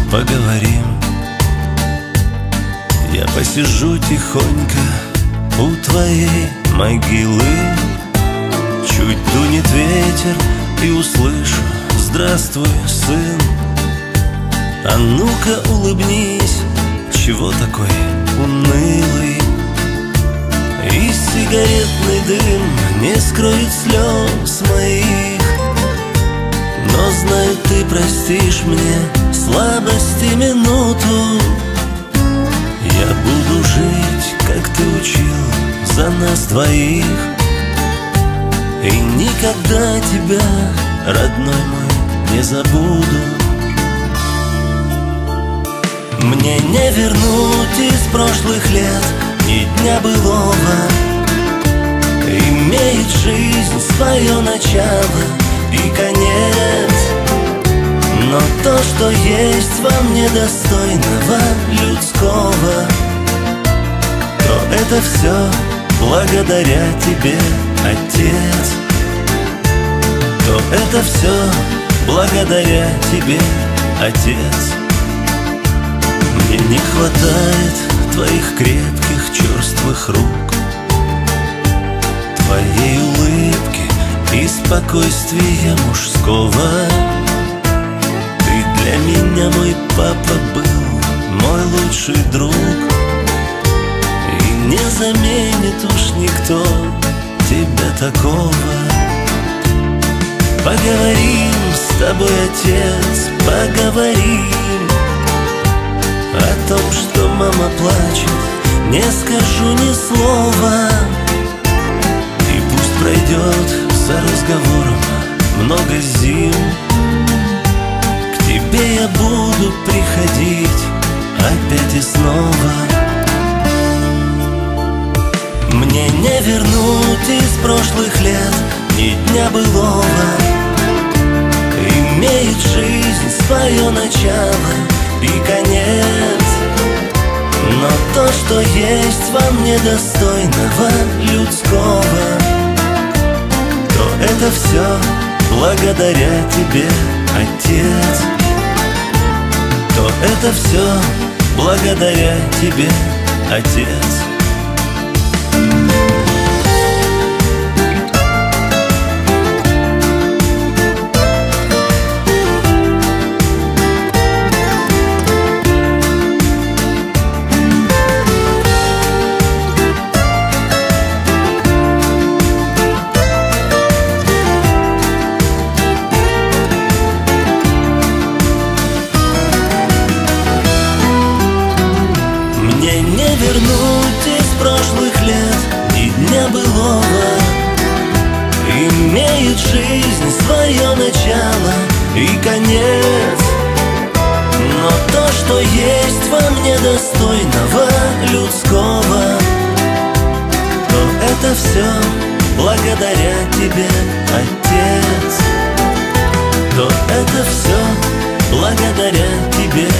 поговорим. Я посижу тихонько у твоей могилы, чуть дунет ветер и услышу: здравствуй, сын. А ну-ка улыбнись, чего такой унылый? И сигаретный дым не скроет слез моих. Но знаю, ты простишь мне слабости минуту. Я буду жить, как ты учил, за нас двоих. И никогда тебя, родной мой, не забуду. Мне не вернуть из прошлых лет ни дня былого. Имеет жизнь свое начало и конец, но то, что есть во мне достойного людского, то это все благодаря тебе, Отец. То это все благодаря тебе, Отец. Мне не хватает твоих крепких, черствых рук, твоей улыбки и спокойствия мужского. Ты для меня, мой папа, был мой лучший друг, и не заменит уж никто тебя такого. Поговорим с тобой, Отец, поговорим о том, что мама плачет, не скажу ни слова. И пусть пройдет за разговором много зим, к тебе я буду приходить опять и снова. Мне не вернуть из прошлых лет ни дня былого. Имеет жизнь свое начало и конец, но то, что есть во мне достойного людского, то это все благодаря тебе, Отец. То это все благодаря тебе, Отец. Вернуть из прошлых лет ни дня былого. Имеет жизнь свое начало и конец, но то, что есть во мне достойного людского, то это все благодаря тебе, Отец. То это все благодаря тебе,